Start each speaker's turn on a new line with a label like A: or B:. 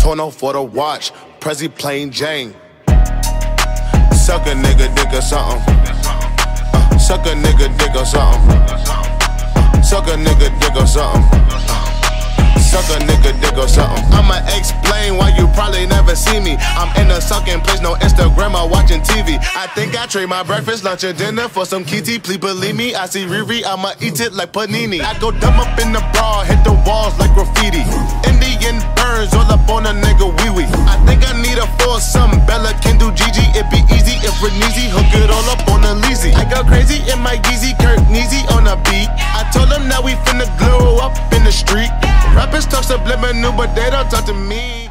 A: Tono for the watch, Prezi plain Jane. Suck a nigga dick or something. Suck a nigga dick or something. Suck a nigga dick or something. Suck a nigga dick or something. I'ma explain why you probably never see me. I'm in a sucking place, no Instagram or watching TV. I think I trade my breakfast, lunch, and dinner for some kitty. Please believe me, I see Riri, I'ma eat it like panini. I go dumb up in the bra, hit the walls like graffiti. Indian burns all up on a nigga wee-wee. I think I need a foursome, Bella can do Gigi. It be easy if Reneezy hook it all up on a Leezy. I go crazy in my Yeezy, Kurt Neezy on a beat. I told them that we finna glow up in the street. Rappers talk subliminal, but they don't talk to me.